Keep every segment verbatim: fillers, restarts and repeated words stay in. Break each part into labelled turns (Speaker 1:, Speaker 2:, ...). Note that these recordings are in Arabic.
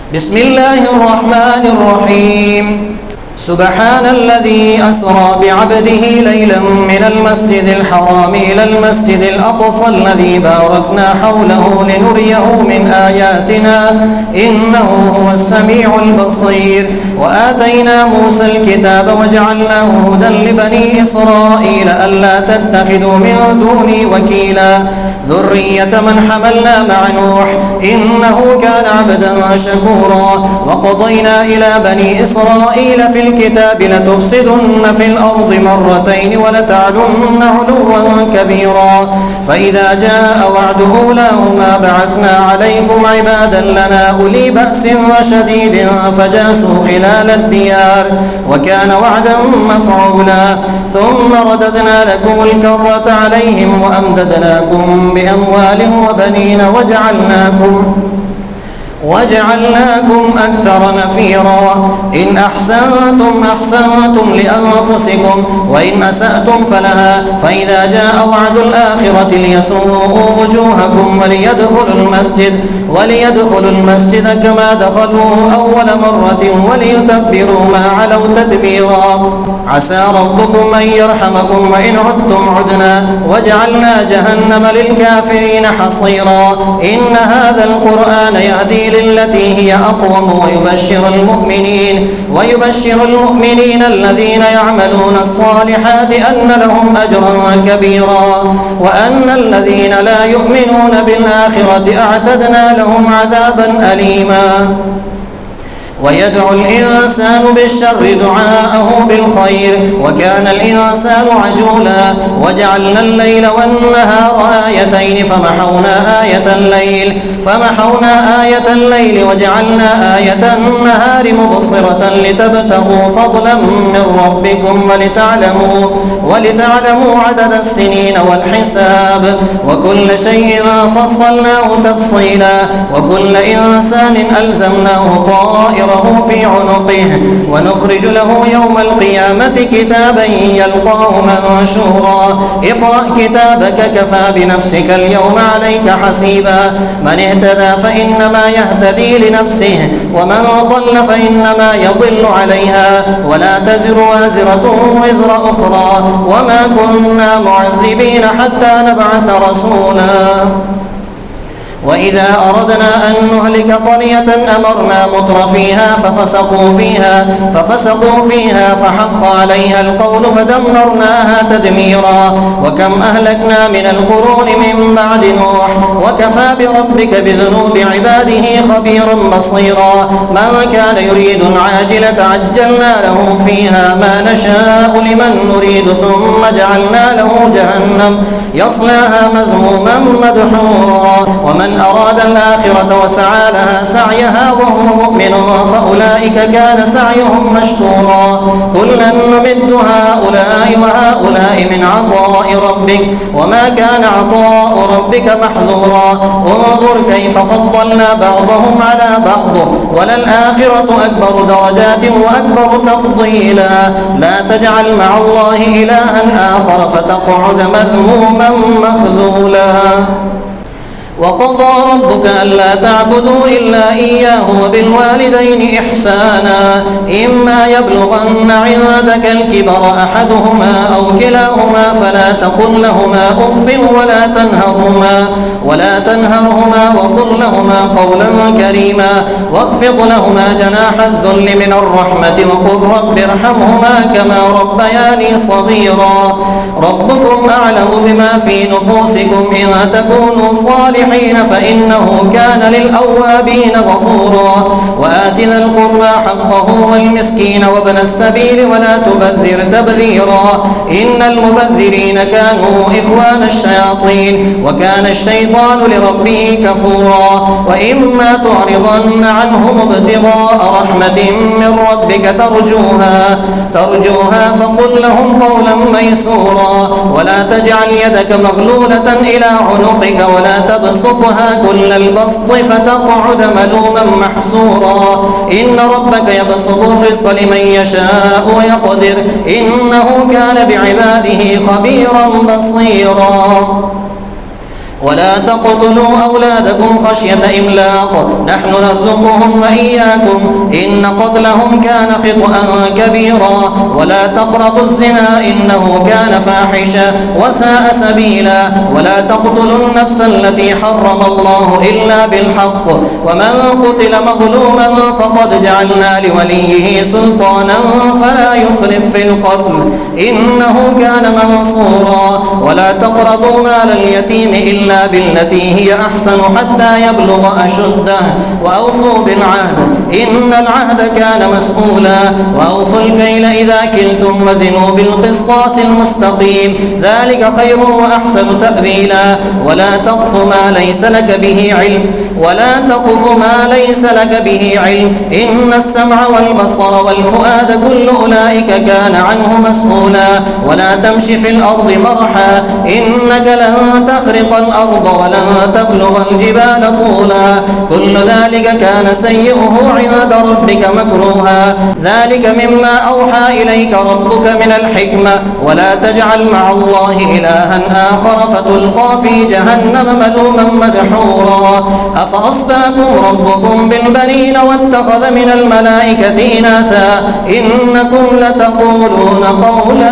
Speaker 1: بسم الله الرحمن الرحيم سبحان الذي أسرى بعبده ليلا من المسجد الحرام إلى المسجد الأقصى الذي باركنا حوله لنريه من آياتنا إنه هو السميع البصير وآتينا موسى الكتاب وجعلناه هدى لبني إسرائيل ألا تتخذوا من دوني وكيلا ذرية من حملنا مع نوح إنه كان عبدا شكورا وقضينا إلى بني إسرائيل في الكتاب لتفسدن في الأرض مرتين ولتعلن علوا كبيرا فإذا جاء وعد أولاهما بعثنا عليكم عبادا لنا أولي بأس شديد فجاسوا خلال الديار وكان وعدا مفعولا ثم رددنا لكم الكرة عليهم وأمددناكم بأموال وبنين وجعلناكم وجعلناكم أكثر نفيرا إن أحسنتم أحسنتم لأنفسكم وإن أسأتم فلها فإذا جاء وعد الآخرة ليسوءوا وجوهكم وليدخلوا المسجد وليدخلوا المسجد كما دخلوه أول مرة وليتبروا ما علوا تتبيرا عسى ربكم أن يرحمكم وإن عدتم عدنا وجعلنا جهنم للكافرين حصيرا إن هذا القرآن يهدي للتي هي أقوم ويبشر المؤمنين ويبشر المؤمنين الذين يعملون الصالحات أن لهم أجرا كبيرا وأن الذين لا يؤمنون بالآخرة أعتدنا لهم عذابا أليما ويدعو الإنسان بالشر دعاءه بالخير وكان الإنسان عجولا وجعلنا الليل والنهار آيتين فمحونا آية الليل فمحونا آية الليل وجعلنا آية النهار مبصرة لتبتغوا فضلا من ربكم ولتعلموا ولتعلموا عدد السنين والحساب وكل شيء فصلناه تفصيلا وكل إنسان ألزمناه طائرا في عنقه ونخرج له يوم القيامة كتابا يلقاه منشورا اقرأ كتابك كفى بنفسك اليوم عليك حسيبا من اهتدى فإنما يهتدي لنفسه ومن ضل فإنما يضل عليها ولا تزر وازرة وزر أخرى وما كنا معذبين حتى نبعث رسولا وإذا أردنا أن نهلك قرية أمرنا متر فيها ففسقوا فيها ففسقوا فيها فحق عليها القول فدمرناها تدميرا وكم أهلكنا من القرون من بعد نوح وكفى بربك بذنوب عباده خبيرا بصيرا من كان يريد العاجلة عجلنا له فيها ما نشاء لمن نريد ثم جعلنا له جهنم يصلاها مذموما مدحورا ومن أراد الآخرة وسعى لها سعيها وهو مؤمن فأولئك كان سعيهم مشكورا كلا نمد هؤلاء وهؤلاء من عطاء ربك وما كان عطاء ربك محظورا انظر كيف فضلنا بعضهم على بعض وللآخرة أكبر درجات وأكبر تفضيلا لا تجعل مع الله إلها آخر فتقعد مذموما مخذولا وقضى ربك ألا تعبدوا إلا إياه وبالوالدين إحسانا إما يبلغن عندك الكبر أحدهما أو كلاهما فلا تقل لهما أف ولا تنهرهما ولا تنهرهما وقل لهما قولا كريما واخفض لهما جناح الذل من الرحمة وقل رب ارحمهما كما ربياني صغيرا ربكم أعلم بما في نفوسكم إن تكونوا صالحين فإنه كان للأوابين غفورا وآت ذا القربى حقه والمسكين وابن السبيل ولا تبذر تبذيرا إن المبذرين كانوا إخوان الشياطين وكان الشيطان لربه كفورا وإما تعرضن عنهم ابتغاء رحمة من ربك ترجوها ترجوها فقل لهم قولا ميسورا ولا تجعل يدك مغلولة إلى عنقك ولا تبسط يبسطها كل البسط فتقعد ملوما محسورا إن ربك يبسط الرزق لمن يشاء ويقدر إنه كان بعباده خبيرا بصيرا ولا تقتلوا أولادكم خشية إملاق نحن نرزقهم وإياكم إن قتلهم كان خطأ كبيرا ولا تقربوا الزنا إنه كان فاحشا وساء سبيلا ولا تقتلوا النفس التي حرم الله إلا بالحق ومن قتل مظلوما فقد جعلنا لوليه سلطانا فلا يسرف في القتل إنه كان منصورا ولا تقربوا مال اليتيم إلا إلا بالتي هي أحسن حتى يبلغ أشده وأوفوا بالعهد إن العهد كان مسؤولا وأوفوا الكيل إذا كلتم وزنوا بالقسطاس المستقيم ذلك خير وأحسن تأويلا ولا تقف ما ليس لك به علم ولا تقف ما ليس لك به علم إن السمع والبصر والفؤاد كل أولئك كان عنه مسؤولا ولا تمشي في الأرض مرحا إنك لن تخرق الأرض ولن تبلغ الجبال طولا كل ذلك كان سيئه عند ربك مكروها ذلك مما أوحى إليك ربك من الحكمة ولا تجعل مع الله إلها آخر فتلقى في جهنم ملوما مدحورا أفأصفاكم ربكم بالبنين واتخذ من الملائكة إناثا إنكم لتقولون قولا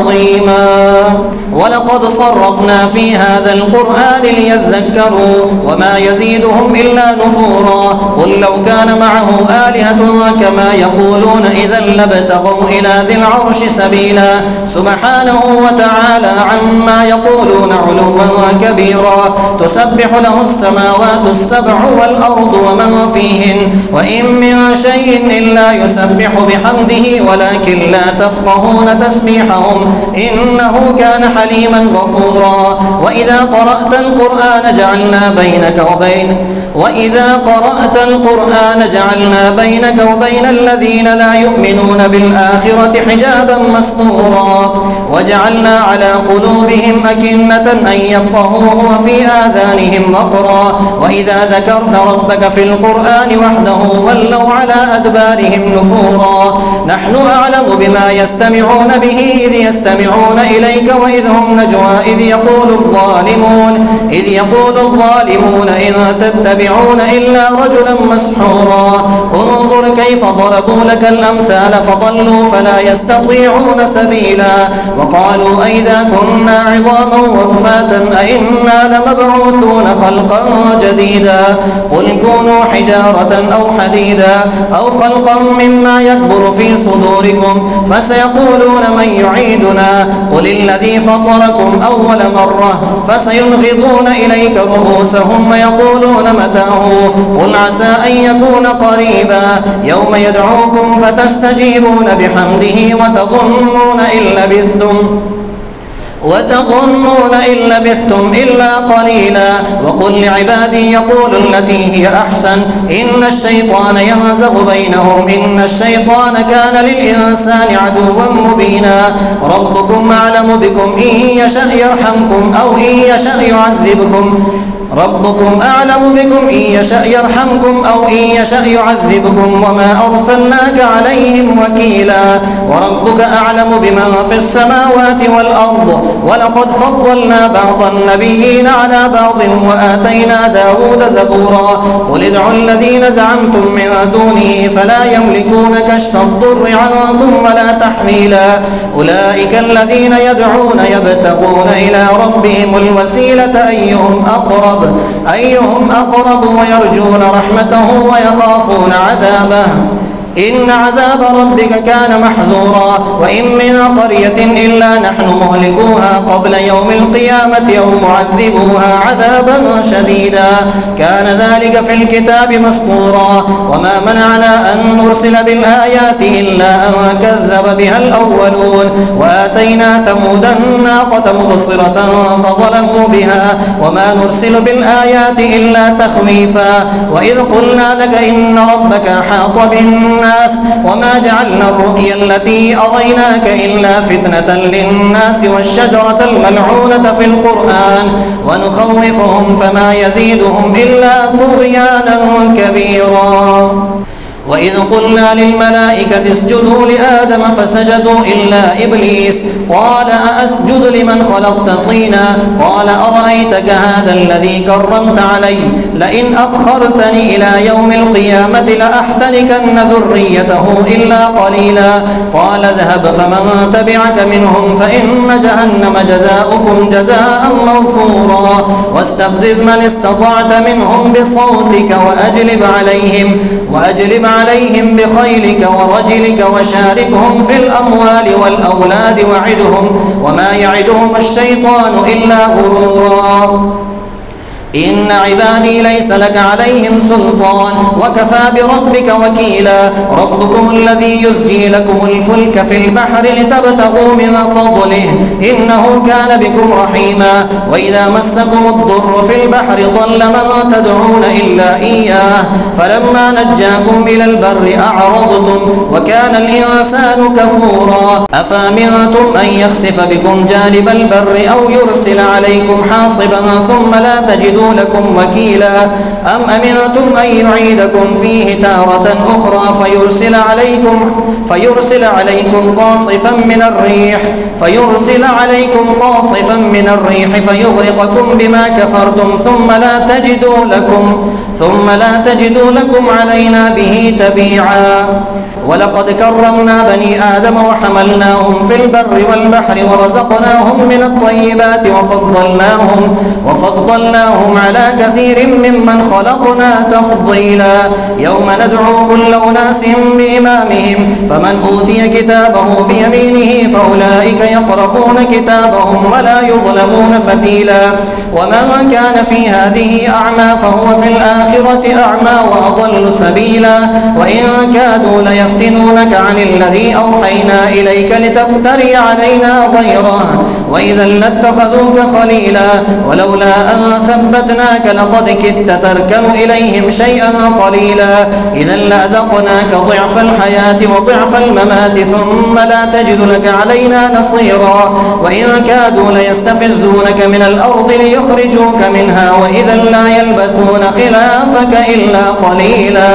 Speaker 1: عظيما ولقد صرفنا في هذا القرآن ليذكروا وما يزيدهم إلا نفورا قل لو كان معه آلهة كما يقولون إذا لابتغوا إلى ذي العرش سبيلا سبحانه وتعالى عما يقولون علوا كبيرا تسبح له السماوات السبع والأرض ومن فيهن وإن من شيء إلا يسبح بحمده ولكن لا تفقهون تسبيحهم إنه كان حليما غفورا وإذا قرأت القرآن جعلنا بينك وبين وإذا قرأت القرآن جعلنا بينك وبين الذين لا يؤمنون بالآخرة حجابا مستورا وجعلنا على قلوبهم أكنة أن يفقهوه وفي آذانهم وقرا وإذا ذكرت ربك في القرآن وحده ولوا على أدبارهم نفورا نحن أعلم بما يستمعون به إذ يستمعون إليك وإذ هم نجوى إذ يقول الظالمون إذ يقول الظالمون إن تتبعون إلا رجلا مسحورا انظر كيف ضربوا لك الأمثال فضلوا فلا يستطيعون سبيلا وقالوا أئذا كنا عظاما ورفاتا أئنا لمبعوثون خلقا جديدا قل كونوا حجارة أو حديدا أو خلقا مما يكبر في صدوركم فسيقولون من يعيدنا قل الذي فطركم أول مرة فسينغضون إليك رؤوسهم ويقولون متاه قل عسى أن يكون قريبا يوم يدعوكم فتستجيبون بحمده وتظنون إن لبثتم وتظنون إن لبثتم إلا قليلا وقل لعبادي يقولوا التي هي أحسن إن الشيطان ينزغ بينهم إن الشيطان كان للإنسان عدوا مبينا ربكم أعلم بكم إن يشأ يرحمكم أو إن يشأ يعذبكم ربكم أعلم بكم إن يشأ يرحمكم أو إن يشأ يعذبكم وما أرسلناك عليهم وكيلا وربك أعلم بمن في السماوات والأرض ولقد فضلنا بعض النبيين على بعض وآتينا داود زبورا قل ادعوا الذين زعمتم من دونه فلا يملكون كشف الضر عنكم ولا تحويلا أولئك الذين يدعون يبتغون إلى ربهم الوسيلة أيهم أقرب أيهم أقرب ويرجون رحمته ويخافون عذابه إن عذاب ربك كان محذورا وإن من قرية إلا نحن مهلكوها قبل يوم القيامة أو معذبوها عذابا شديدا كان ذلك في الكتاب مسطورا وما منعنا أن نرسل بالآيات إلا أن كذب بها الأولون وآتينا ثمود الناقة مبصرة فظلموا بها وما نرسل بالآيات إلا تخويفا وإذ قلنا لك إن ربك أحاط بالناس وما جعلنا الرؤيا التي أريناك إلا فتنة للناس والشجرة الملعونة في القرآن ونخوفهم فما يزيدهم إلا طغيانا كبيرا وإذ قلنا للملائكة اسجدوا لآدم فسجدوا إلا إبليس قال أأسجد لمن خلقت طينا قال أرأيتك هذا الذي كرمت علي لئن أخرتني إلى يوم القيامة لأحتنكن ذريته إلا قليلا قال اذهب فمن تبعك منهم فإن جهنم جزاؤكم جزاء موفورا واستفزز من استطعت منهم بصوتك وأجلب عليهم وأجلب عليهم بخيلك ورجلك وشاركهم في الأموال والأولاد وعدهم وما يعدهم الشيطان إلا غرورا إن عبادي ليس لك عليهم سلطان وكفى بربك وكيلا ربكم الذي يزجي لكم الفلك في البحر لتبتغوا من فضله إنه كان بكم رحيما وإذا مسكم الضر في البحر ضل من تدعون إلا إياه فلما نجاكم إلى البر أعرضتم وكان الإنسان كفورا أفأمنتم أن يخسف بكم جانب البر أو يرسل عليكم حاصبا ثم لا تجدوا لكم وكيلا أم أمنتم أن يعيدكم فيه تارة أخرى فيرسل عليكم فيرسل عليكم قاصفا من الريح فيرسل عليكم قاصفا من الريح فيغرقكم بما كفرتم ثم لا تجدوا لكم ثم لا تجدوا لكم علينا به تبيعا ولقد كرمنا بني آدم وحملناهم في البر والبحر ورزقناهم من الطيبات وفضلناهم وفضلناهم على كثير ممن خلقنا تفضيلا يوم ندعو كل أناس بإمامهم فمن أوتي كتابه بيمينه فأولئك يقرؤون كتابهم ولا يظلمون فتيلا ومن كان في هذه أعمى فهو في الآخرة أعمى وأضل سبيلا وإن كادوا ليفتنونك عن الذي أوحينا إليك لتفتري علينا غيره وإذا لاتخذوك خليلا ولولا أن ثبتناك لقد كدت تركن إليهم شيئا قليلا إذا لأذقناك ضعف الحياة وضعف الممات ثم لا تجد لك علينا نصيرا وإن كادوا ليستفزونك من الأرض ليخرجوك منها وإذا لا يلبثون خلافك إلا قليلا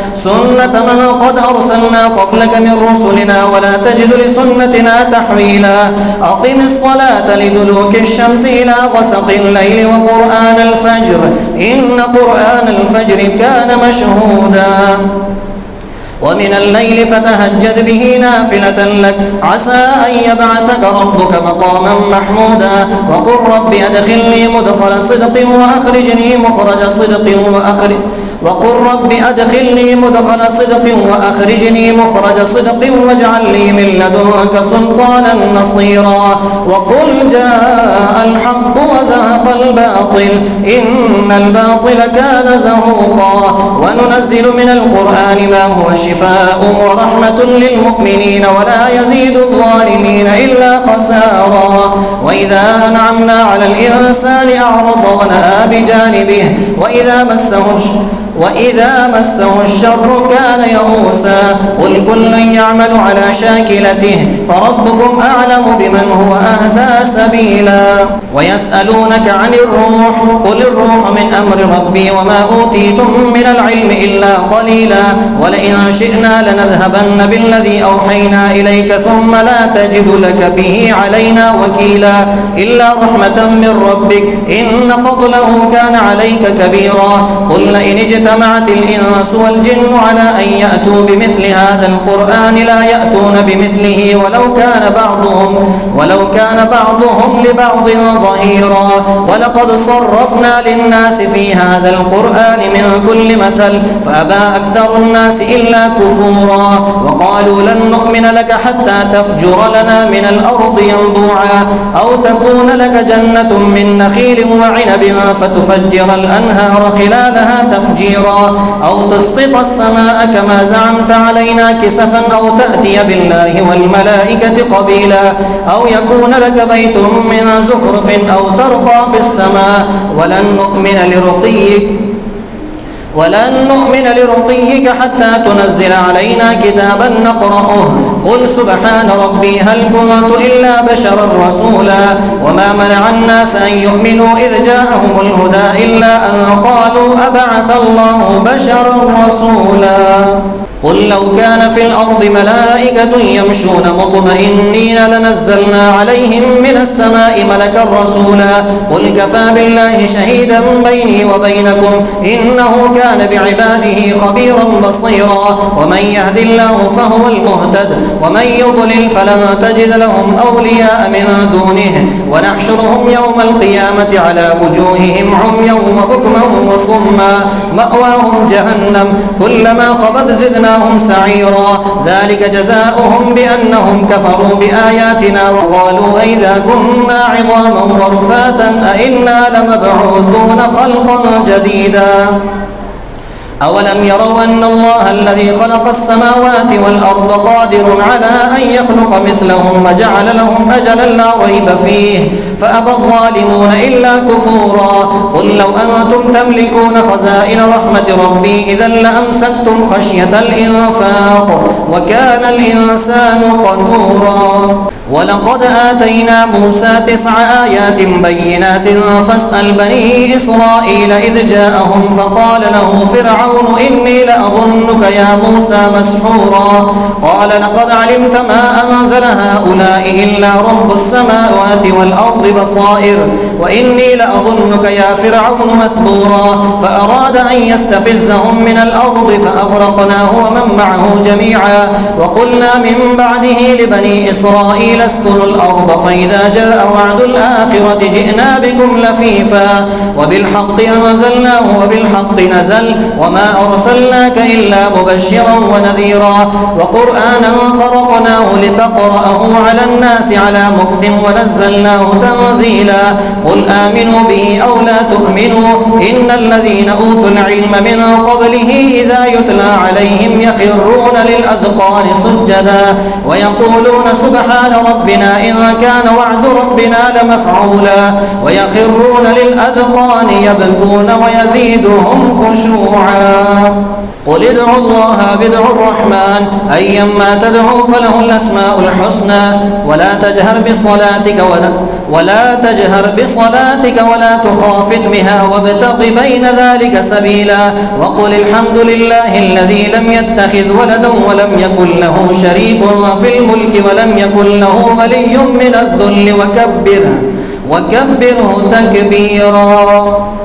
Speaker 1: سنة من قد أرسلنا قبلك من رسلنا ولا تجد لسنتنا تحويلا أقم الصلاة لدلوك الشمس إلى غسق الليل وقرآن الفجر إن قرآن الفجر كان مشهودا ومن الليل فتهجد به نافلة لك عسى أن يبعثك ربك مقاما محمودا وقل رب أدخلني مدخل صدق وأخرجني مخرج صدق وأخرج وقل رب أدخلني مدخل صدق وأخرجني مخرج صدق واجعل لي من لدنك سلطانا نصيرا وقل جاء الحق وزهق الباطل إن الباطل كان زهوقا وننزل من القرآن ما هو شفاء ورحمة للمؤمنين ولا يزيد الظالمين إلا خسارا وإذا أنعمنا على الإنسان أعرض ونأى بجانبه وإذا مسه وإذا مسه الشر كان يئوسا قل كل يعمل على شاكلته فربكم أعلم بمن هو أهدى سبيلا ويسألونك عن الروح قل الروح من أمر ربي وما أوتيتم من العلم إلا قليلا ولئن شئنا لنذهبن بالذي أوحينا إليك ثم لا تجد لك به علينا وكيلا إلا رحمة من ربك إن فضله كان عليك كبيرا قل لئن اجتمعت الإنس والجن على أن يأتوا بمثل هذا القرآن لا يأتون بمثله ولو كان بعضهم ولو كان بعضهم لبعض ظهيرا ولقد صرفنا للناس في هذا القرآن من كل مثل فأبى أكثر الناس إلا كفورا وقالوا لن نؤمن لك حتى تفجر لنا من الأرض ينبوعا أو تكون لك جنة من نخيل وعنب فتفجر الأنهار خلالها تفجيرا أو تسقط السماء كما زعمت علينا كسفا أو تأتي بالله والملائكة قبيلا أو يكون لك بيت من زخرف أو ترقى في السماء ولن نؤمن لرقيك ولن نؤمن لرقيك حتى تنزل علينا كتابا نقرأه قل سبحان ربي هل كنت إلا بشرا رسولا وما منع الناس أن يؤمنوا إذ جاءهم الهدى إلا أن قالوا أبعث الله بشرا رسولا قل لو كان في الأرض ملائكة يمشون مطمئنين لنزلنا عليهم من السماء ملكا رسولا قل كفى بالله شهيدا بيني وبينكم إنه كان بعباده خبيرا بصيرا ومن يهد الله فهو المهتد ومن يضلل فلن تجد لهم أولياء من دونه ونحشرهم يوم القيامة على وجوههم عميا وبكما وصما مأواهم جهنم كلما خبت زدناهم سعيرا ذلك جزاؤهم بأنهم كفروا بآياتنا وقالوا أئذا كنا عظاما ورفاتا أئنا لمبعوثون خلقا جديدا أولم يروا أن الله الذي خلق السماوات والأرض قادر على أن يخلق مثلهم وجعل لهم أجلا لا ريب فيه فأبى الظالمون إلا كفورا قل لو أنتم تملكون خزائن رحمة ربي إذا لأمسكتم خشية الإنفاق وكان الإنسان قتورا ولقد آتينا موسى تسع آيات بينات فاسأل بني إسرائيل إذ جاءهم فقال له فرعون إني لأظنك يا موسى مسحورا قال لقد علمت ما أنزل هؤلاء إلا رب السماوات والأرض بصائر وإني لأظنك يا فرعون مثبورا فأراد أن يستفزهم من الأرض فأغرقناه ومن معه جميعا وقلنا من بعده لبني إسرائيل اسكنوا الأرض فإذا جاء وعد الآخرة جئنا بكم لفيفا وبالحق أنزلناه وبالحق نزل وما أرسلناك إلا مبشرا ونذيرا وقرآنا فرقناه لتقرأه على الناس على مكث ونزلناه تنزيلا قل آمنوا به أو لا تؤمنوا إن الذين أوتوا العلم من قبله إذا يتلى عليهم يخرون للأذقان سجدا ويقولون سبحان ربنا إن كان وعد ربنا لمفعولا ويخرون للأذقان يبكون ويزيدهم خشوعا قل ادعوا الله بدعوا الرحمن أيما تدعوا فله الأسماء الحسنى ولا تجهر بصلاتك ولا, ولا تجهر بصلاتك ولا تخافت بها وابتغ بين ذلك سبيلا وقل الحمد لله الذي لم يتخذ ولدا ولم يكن له شريك في الملك ولم يكن له ولي من الذل وكبره وكبره تكبيرا.